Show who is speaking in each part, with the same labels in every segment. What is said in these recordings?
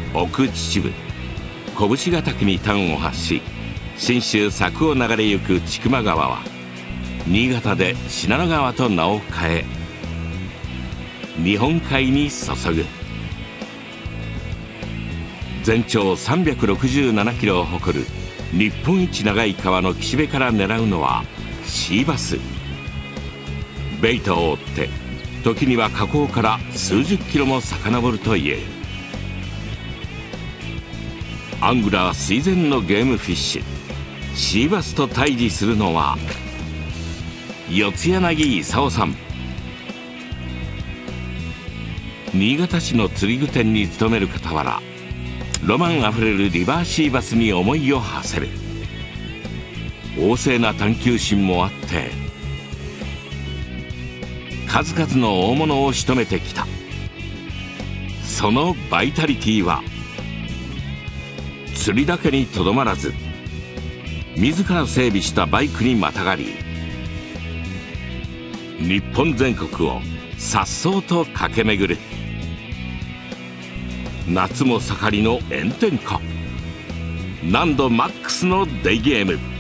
Speaker 1: 奥秩父拳ヶ岳に端を発し、信州佐久を流れゆく千曲川は新潟で信濃川と名を変え、日本海に注ぐ。全長367キロを誇る日本一長い川の岸辺から狙うのはシーバス。ベイトを追って時には河口から数十キロも遡るという。アングラー垂涎のゲームフィッシュ、シーバスと対峙するのは四柳功さん。新潟市の釣り具店に勤める傍ら、ロマンあふれるリバーシーバスに思いを馳せる。旺盛な探求心もあって数々の大物を仕留めてきた。そのバイタリティは釣りだけにとどまらず、自ら整備したバイクにまたがり、日本全国を颯爽と駆け巡る。夏も盛りの炎天下、難度マックスのデイゲーム。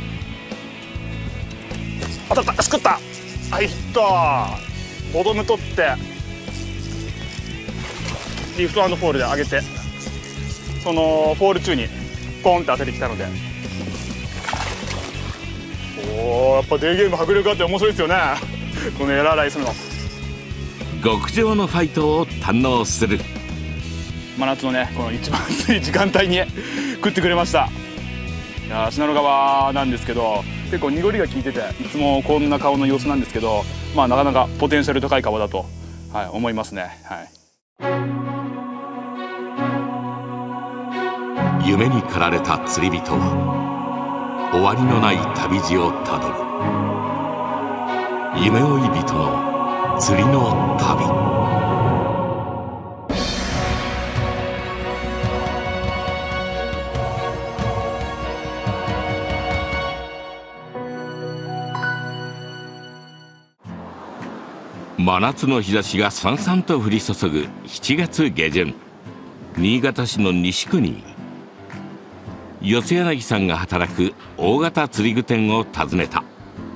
Speaker 2: 当たった、すくった。はい、ヒット。ボトム取ってリフト&フォールで上げて、そのフォール中にポンって当ててきたので、おお、やっぱデイゲーム迫力あって面白いですよねこのエラーライするの。
Speaker 1: 極上のファイトを堪能する。
Speaker 2: 真夏のね、この一番暑い時間帯に食ってくれました。いや、信濃川なんですけど、結構濁りが効いてて、いつもこんな顔の様子なんですけど、まあなかなかポテンシャル高い川だと、はい、思いますね。はい。
Speaker 1: 夢に駆られた釣り人は終わりのない旅路をたどる。夢追い人の釣りの旅。真夏の日差しがさんさんと降り注ぐ7月下旬、新潟市の西区に四柳さんが働く大型釣り具店を訪ねた。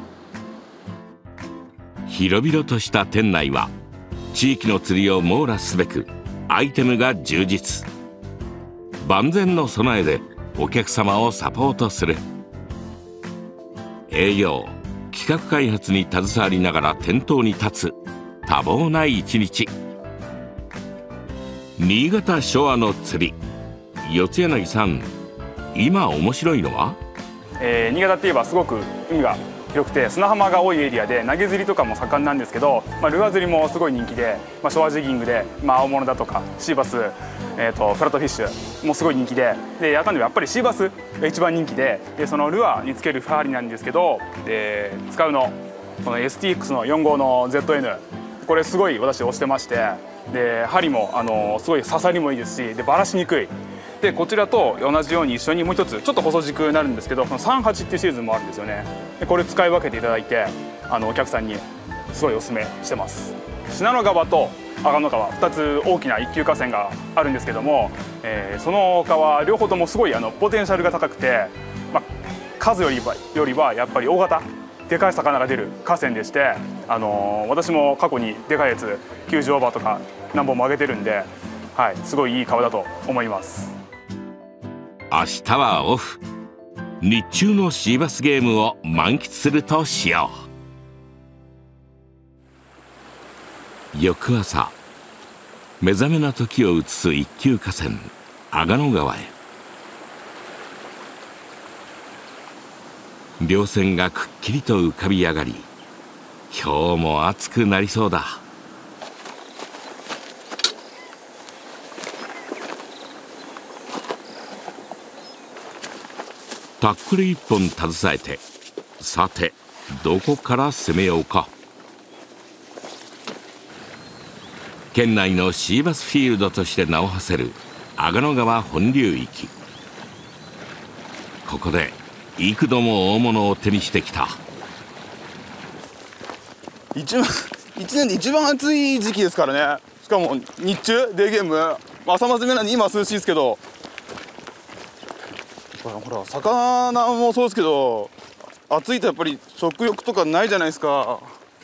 Speaker 1: 広々とした店内は地域の釣りを網羅すべくアイテムが充実。万全の備えでお客様をサポートする。営業企画開発に携わりながら店頭に立つ多忙な一日。新潟昭和の釣り、四柳さん、今面白いのは、
Speaker 2: 新潟っていえばすごく海が広くて砂浜が多いエリアで、投げ釣りとかも盛んなんですけど、ルアー釣りもすごい人気で、ショアジギングで、青物だとかシーバス、フラットフィッシュもすごい人気で、やっぱりシーバスが一番人気で、そのルアーにつける針なんですけど、使うのこの STX の4号の ZN、これすごい私推してまして、で針もすごい刺さりもいいですし、でバラしにくい。でこちらと同じように一緒にもう一つちょっと細軸になるんですけど、この38っていうシリーズもあるんですよね。でこれ使い分けていただいて、お客さんにすごいおすすめしてます。信濃川と阿賀野川、2つ大きな一級河川があるんですけども、その川両方ともすごいポテンシャルが高くて、数よりはやっぱり大型でかい魚が出る河川でして、私も過去にでかいやつ90オーバーとか何本も上げてるんで、はい、すごいいい川だと思います。
Speaker 1: 明日はオフ。日中のシーバスゲームを満喫するとしよう。翌朝、目覚めな時を映す一級河川阿賀野川へ。稜線がくっきりと浮かび上がり、今日も暑くなりそうだ。タックル一本携えて、さてどこから攻めようか。県内のシーバスフィールドとして名を馳せる阿賀野川本流域。ここで幾度も大物を手にしてきた。
Speaker 2: 1年で一番暑い時期ですからね。しかも日中デーゲーム
Speaker 3: 朝まずめなんで今は涼しいですけど、ほら魚もそうですけど、暑いとやっぱり食欲とかないじゃないですか。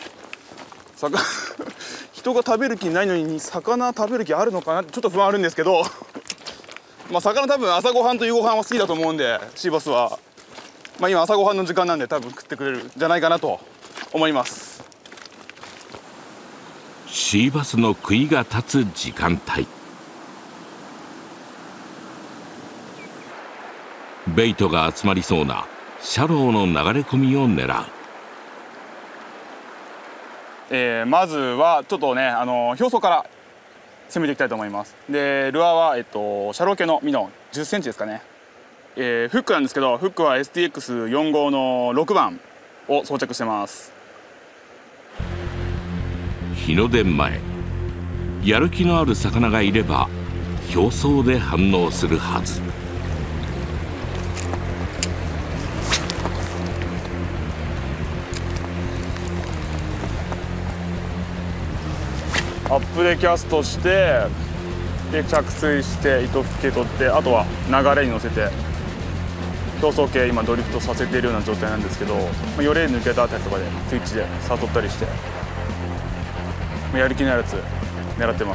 Speaker 3: 人が食べる気ないのに魚食べる気あるのかなってちょっと不安あるんですけどまあ魚多分朝ごはんと夕ごはんは好きだと思うんで、シーバスはまあ今朝ごはんの時間なんで多分食ってくれるんじゃないかなと思います。
Speaker 1: シーバスの食いが立つ時間帯、ベイトが集まりそうなシャローの流れ込みを狙う。
Speaker 2: まずはちょっとね表層から攻めていきたいと思います。でルアーは、シャロー系のミノ10センチですかね。フックなんですけど、フックは STX45 の6番を装着してます。
Speaker 1: 日の出前、やる気のある魚がいれば表層で反応するはず。
Speaker 2: アップでキャストして、で着水して糸吹け取って、あとは流れに乗せて表層系今ドリフトさせているような状態なんですけど、よれ抜けたあたりとかでスイッチで誘ったりして、やる気のあるやつ狙ってます。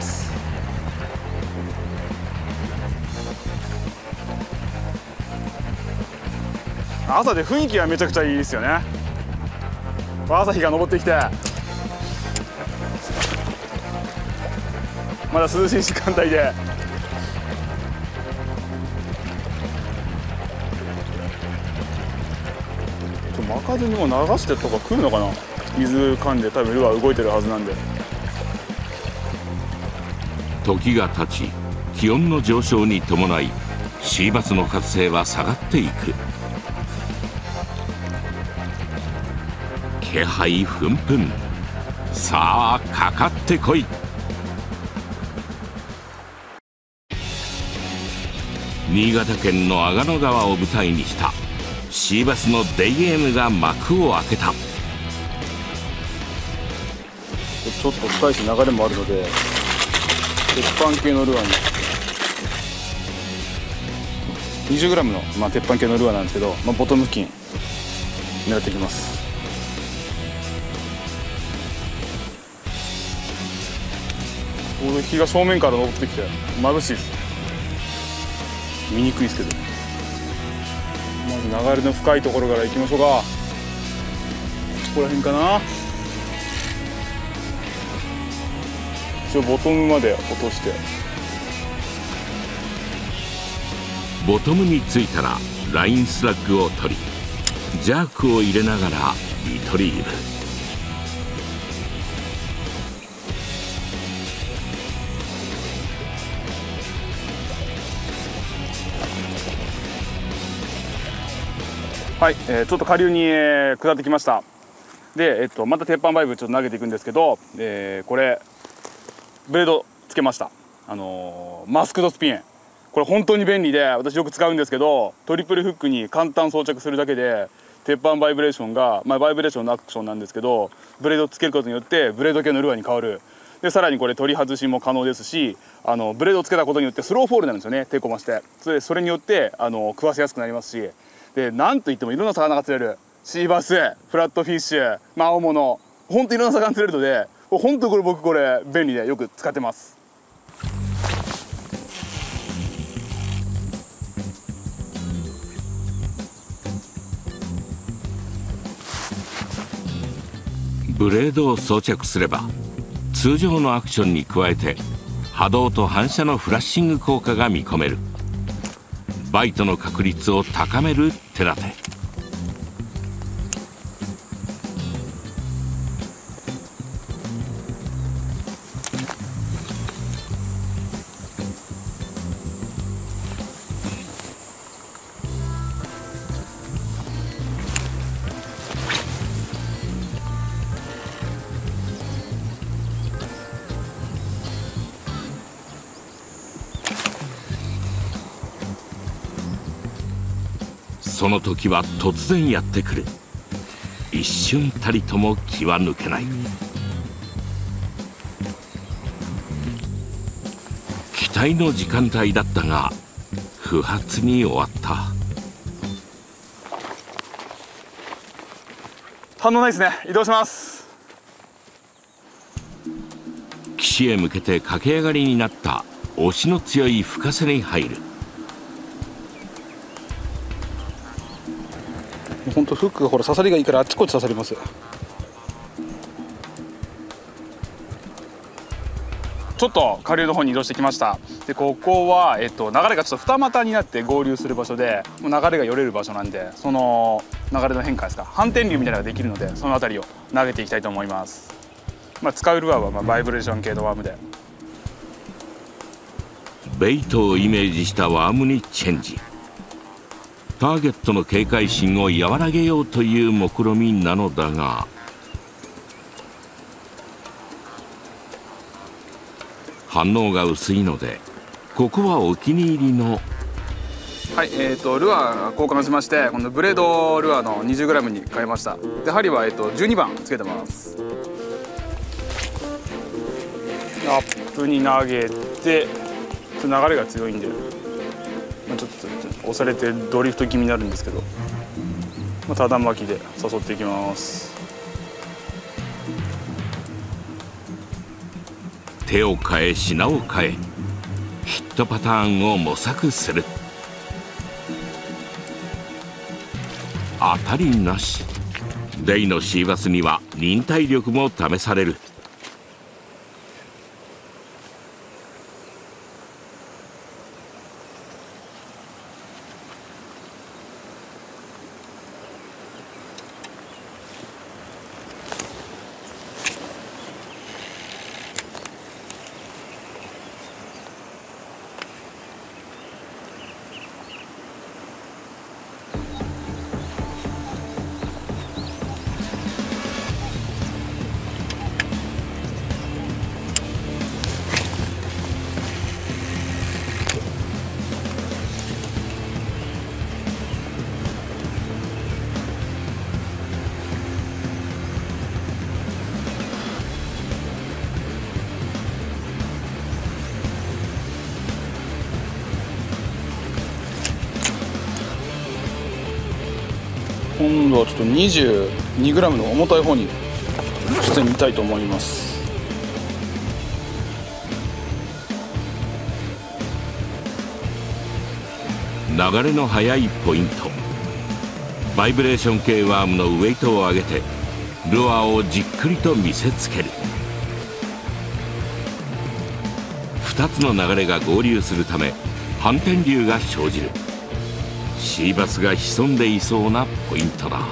Speaker 2: 朝で雰囲気がめちゃくちゃいいですよね。朝日が昇ってきてまだ涼しい時間帯で、巻かずにもう流してとか来るのかな。水噛んで多分ルアー動いてるはずなんで。
Speaker 1: 時が経ち、気温の上昇に伴いシーバスの活性は下がっていく。気配ふんふん、さあかかってこい。新潟県の阿賀野川を舞台にしたシーバスのデイゲームが幕を開けた。
Speaker 2: ちょっと深いし流れもあるので鉄板系のルアーに 20g の、鉄板系のルアーなんですけど、ボトム付近狙っていきます。日が正面から昇ってきて眩しいです。見にくいですけど、まず流れの深いところから行きましょうか。ここら辺かな。一応ボトムまで落として、
Speaker 1: ボトムについたらラインスラッグを取り、ジャークを入れながらリトリーブ。
Speaker 2: はい、ちょっと下流に、下ってきました。で、また鉄板バイブちょっと投げていくんですけど、これブレードつけました。マスクドスピン、これ本当に便利で私よく使うんですけど、トリプルフックに簡単装着するだけで鉄板バイブレーションが、バイブレーションのアクションなんですけど、ブレードつけることによってブレード系のルアーに変わる。でさらにこれ取り外しも可能ですし、ブレードをつけたことによってスローフォールになるんですよね。手こまして、それによって食わせやすくなりますし、でなんといってもいろんな魚が釣れる。シーバス、フラットフィッシュ、青物、ほんといろんな魚釣れるので、ほんと僕これ便利でよく使ってます。
Speaker 1: ブレードを装着すれば通常のアクションに加えて波動と反射のフラッシング効果が見込める。バイトの確率を高める手立て。その時は突然やってくる。一瞬たりとも気は抜けない。来待の時間帯だったが不発に終わった。
Speaker 2: 反応ないですね。移動します。
Speaker 1: 岸へ向けて駆け上がりになった押しの強い深瀬に入る。
Speaker 3: 本当フックがほら刺さりがいいからあっちこっち刺さりますよ。
Speaker 2: ちょっと下流の方に移動してきました。でここは、流れがちょっと二股になって合流する場所で、もう流れがよれる場所なんで、その流れの変化ですか、反転流みたいなのができるので、その辺りを投げていきたいと思います。使うルアーはバイブレーション系のワームで。
Speaker 1: ベイトをイメージしたワームにチェンジ。ターゲットの警戒心を和らげようという目論みなのだが、反応が薄いのでここはお気に入りの。
Speaker 2: はい、ルアー交換しまして、このブレードルアーの 20g に変えました。で針は、12番つけてます。アップに投げて、流れが強いんで、ちょっと押されてドリフト気味になるんですけど、ただ巻きで誘っていきます。
Speaker 1: 手を変え品を変えヒットパターンを模索する。当たりなし。デイのシーバスには忍耐力も試される。
Speaker 3: 今度はちょっと 22g の重たい方にしてみたいと思います。
Speaker 1: 流れの速いポイント。バイブレーション系ワームのウエイトを上げてルアーをじっくりと見せつける。2つの流れが合流するため反転流が生じる。シーバスが潜んでいそうなポイントだ。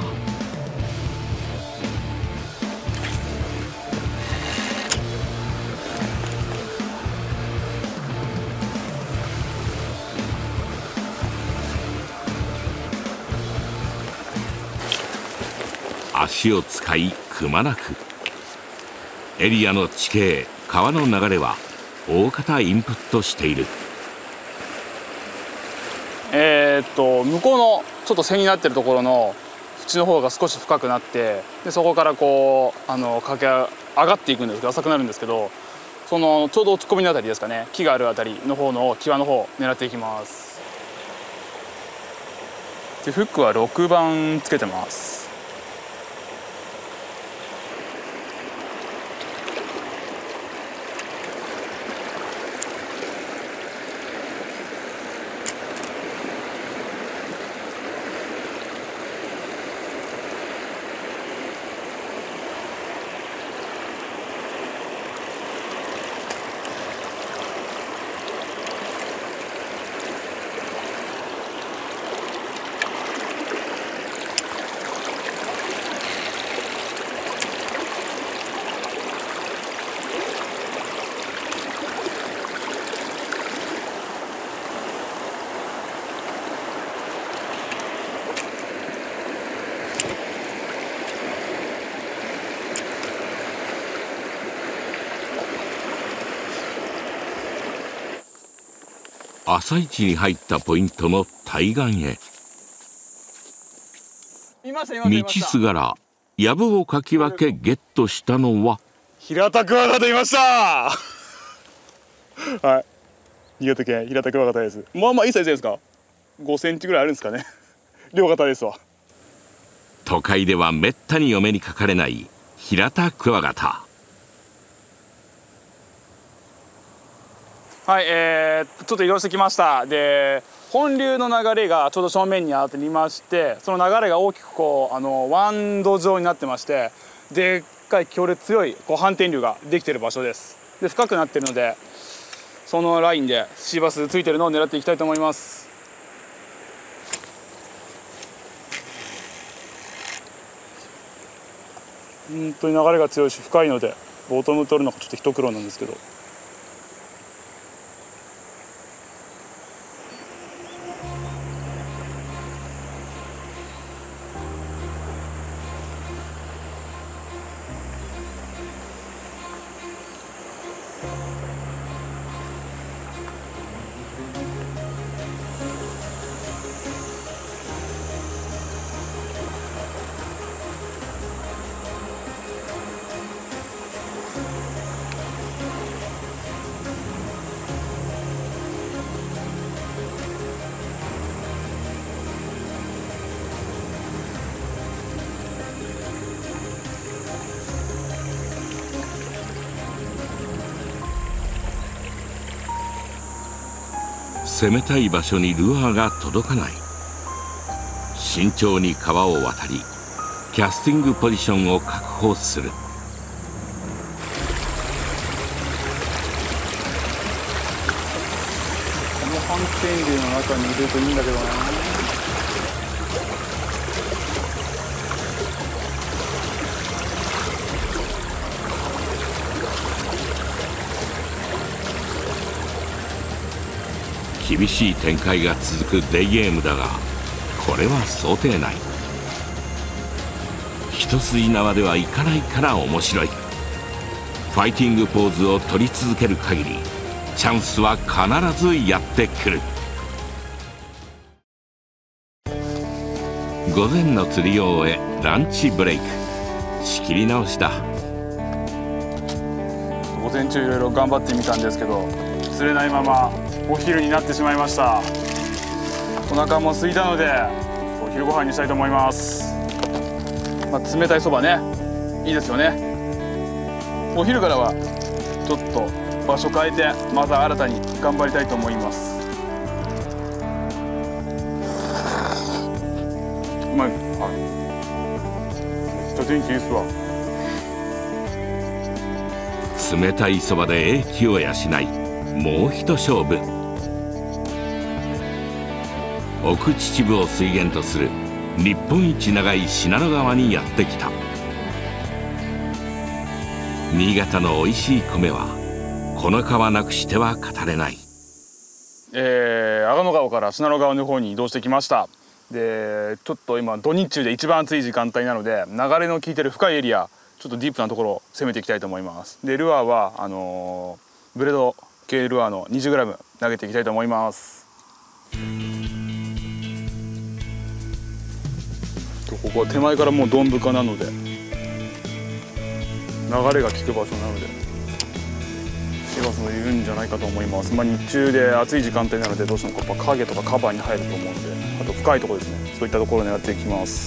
Speaker 1: 足を使いくまなく。エリアの地形、川の流れは大方インプットしている。
Speaker 2: 向こうのちょっと背になってるところの縁の方が少し深くなって、でそこからこう駆け上がっていくんですけど、浅くなるんですけど、そのちょうど落ち込みのあたりですかね、木があるあたりの方の際の方を狙っていきます。でフックは6番つけてます。
Speaker 1: 朝市に入ったポイントの対岸へ。道すがら藪をかき分けゲットしたのは
Speaker 2: 平たくワガタいましたはい、
Speaker 3: 新潟県平田クワガタです。まあまあいいサイズですか。5センチぐらいあるんですかね。両型ですわ。
Speaker 1: 都会ではめったにお目にかかれない平田クワガタ。
Speaker 2: はい、ちょっと移動してきました。で、本流の流れがちょうど正面にありまして、その流れが大きくこう湾道状になってまして、でっかい強烈強いこう反転流ができている場所です。で、深くなっているので、そのラインでシーバスついてるのを狙っていきたいと思います。本当に流れが強いし深いので、ボトム取るのがちょっと一苦労なんですけど。
Speaker 1: 攻めたい場所にルアーが届かない。慎重に川を渡りキャスティングポジションを確保する。
Speaker 3: この反転流の中に入れるといいんだけどな。
Speaker 1: 厳しい展開が続くデイゲームだが、これは想定内。一筋縄ではいかないから面白い。ファイティングポーズを取り続ける限りチャンスは必ずやってくる。午前の釣りを終えランチブレイク。仕切り直しだ。
Speaker 2: 午前中いろいろ頑張ってみたんですけど、釣れないままお昼になってしまいました。お腹も空いたのでお昼ご飯にしたいと思います。冷たいそばね、いいですよね。お昼からはちょっと場所変えてまた新たに頑張りたいと思います。うまい。はい。めっちゃ天気いいっすわ。
Speaker 1: 冷たいそばで英気を養いもう一勝負。奥秩父を水源とする日本一長い信濃川にやってきた。新潟の美味しい米はこの川なくしては語れない。
Speaker 2: 阿賀野川から信濃川の方に移動してきました。でちょっと今土日中で一番暑い時間帯なので、流れの効いてる深いエリア、ちょっとディープなところを攻めていきたいと思います。でルアーはブレード系ルアーの 20g 投げていきたいと思います。ここは手前からもうドン深なので流れが効く場所なのでシーバスもいるんじゃないかと思います。日中で暑い時間帯なのでどうしてもやっぱ影とかカバーに入ると思うので、あと深いところですね、そういったところを狙っていきます。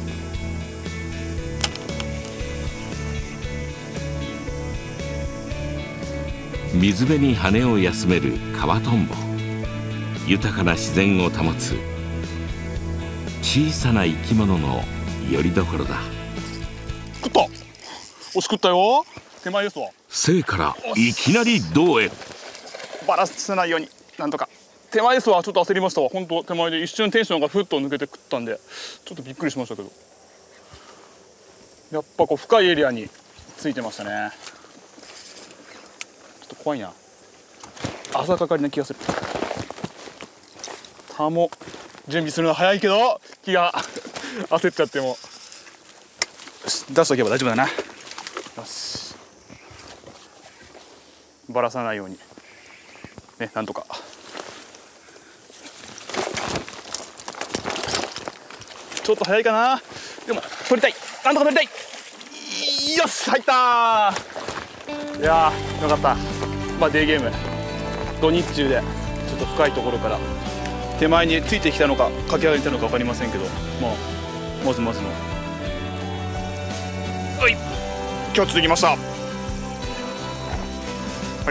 Speaker 1: 水辺に羽を休めるカワトンボ。豊かな自然を保つ小さな生き物のよりどころだ。
Speaker 3: 食った。おし食ったよ。手前ですわ。
Speaker 1: 生からいきなり胴へ。
Speaker 3: バラさないようになんとか。手前ですわ。ちょっと焦りましたわ。本当手前で一瞬テンションがふっと抜けて食ったんでちょっとびっくりしましたけど、やっぱこう深いエリアについてましたね。ちょっと怖いな。朝かかりな気がする。タモ準備するの早いけど気が焦っちゃっても出しておけば大丈夫だな。よし、ばらさないようにね、なんとか。ちょっと早いかな。でも取りたい、なんとか取りたい。よし入ったー。いやーよかった。デーゲーム土日中でちょっと深いところから手前についてきたのか駆け上がりたのか分かりませんけど、まずまずのはい今日ついてきました。はい、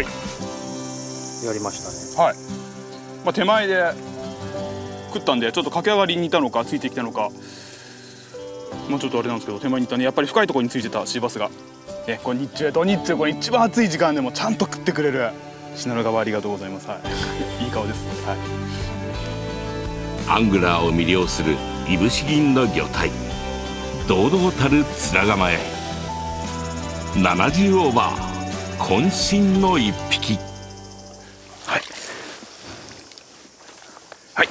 Speaker 4: やりましたね。
Speaker 3: はい、手前で食ったんでちょっと駆け上がりにいたのかついてきたのか、ちょっとあれなんですけど、手前にいたね、やっぱり深いところについてたシーバスが、これ土日これ一番暑い時間でもちゃんと食ってくれる信濃川、ありがとうございます。はい、いい顔です。はい、
Speaker 1: アングラーを魅了するいぶし銀の魚体、堂々たる面構え、70オーバー、渾身の一匹。
Speaker 3: はいはい、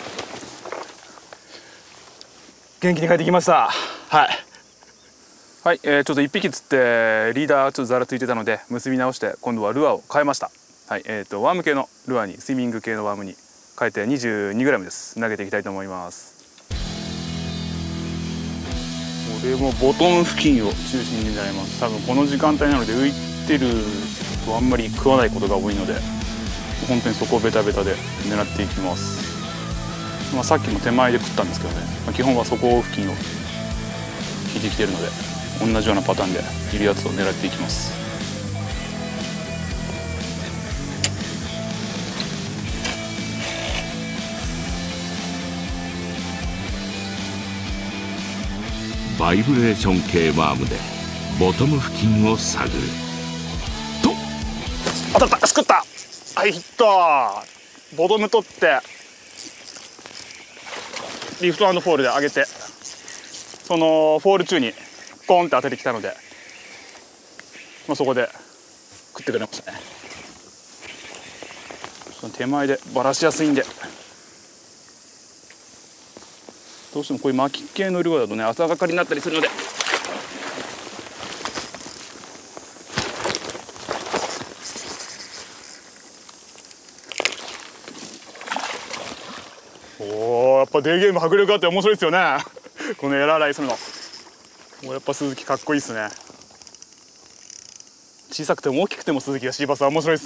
Speaker 3: 元気に帰ってきました。はいはい、ちょっと1匹釣ってリーダーちょっとざらついてたので結び直して今度はルアーを変えました。はい、ワーム系のルアーにスイミング系のワームに変えて 22g です。投げていきたいと思います。これもボトム付近を中心に狙います。多分この時間帯なので浮いてるとあんまり食わないことが多いので、本当にそこをベタベタで狙っていきます。さっきも手前で食ったんですけどね、基本はそこ付近を引いてきてるので同じようなパターンでいるやつを狙っていきます。
Speaker 1: バイブレーション系ワームでボトム付近を探る
Speaker 3: と、当たった、すくった、はい、ヒット。ボトム取ってリフト&フォールで上げて、そのフォール中にコーンって当ててきたので、そこで食ってくれましたね。手前でバラしやすいんで、どうしてもこういう巻き系のルアーだとね浅がかりになったりするので、やっぱデーゲーム迫力あって面白いですよねこのエラーライするの。やっぱ鈴木かっこいいですね。小さくても大きくても鈴木がシーバスは面白いです。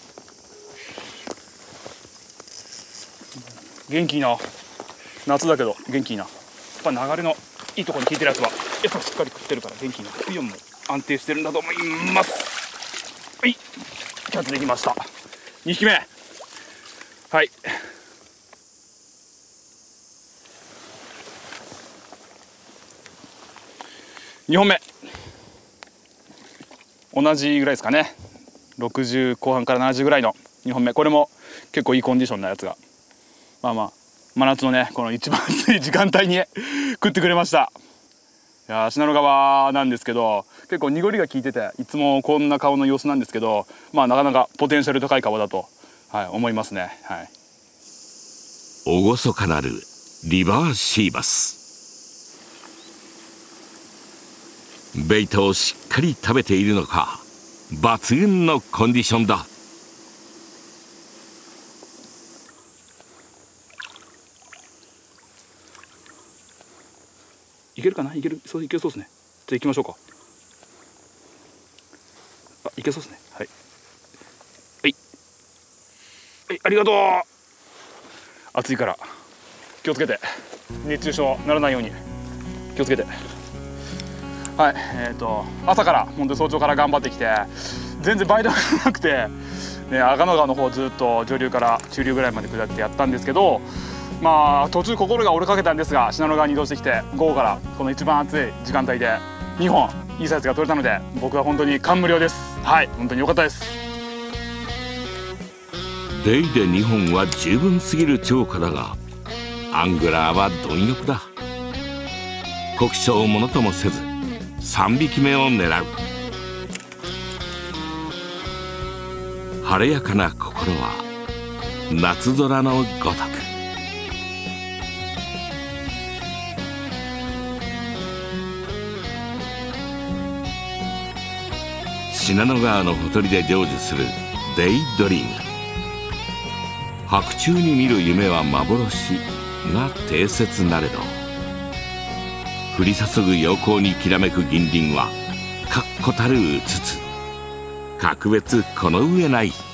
Speaker 3: 元気いいな、夏だけど元気いいな。やっぱ流れのいいところに効いてるやつは餌しっかり食ってるから元気いいな。水温も安定してるんだと思います。はい、キャッチできました。2匹目、はい、2本目同じぐらいですかね、60後半から70ぐらいの2本目。これも結構いいコンディションなやつが、真夏のねこの一番暑い時間帯に食ってくれました。いや信濃川なんですけど結構濁りが効いてて、いつもこんな顔の様子なんですけど、なかなかポテンシャル高い川だと、思いますね。はい、
Speaker 1: 厳かなるリバーシーバス。ベイトをしっかり食べているのか、抜群のコンディションだ。
Speaker 3: いけるかな、いけるそうですね。じゃあ行きましょうか。いけそうですね。はいはいはい、ありがとう。暑いから気をつけて、熱中症ならないように気をつけて。はい、朝から本当に早朝から頑張ってきて、全然バイトがなくて、阿賀野川の方ずっと上流から中流ぐらいまで下ってやったんですけど、途中心が折れかけたんですが、信濃川に移動してきて午後からこの一番暑い時間帯で2本いいサイズが取れたので、僕は本当に感無量です。はい、本当に良かったです。
Speaker 1: デイで2本は十分すぎる超過だが、アングラーは貪欲だ。酷暑をものともせず3匹目を狙う。晴れやかな心は夏空のごとく。信濃川のほとりで成就するデイドリーム。白昼に見る夢は幻が定説なれど、降り注ぐ陽光にきらめく銀鱗は確固たるうつつ、格別この上ない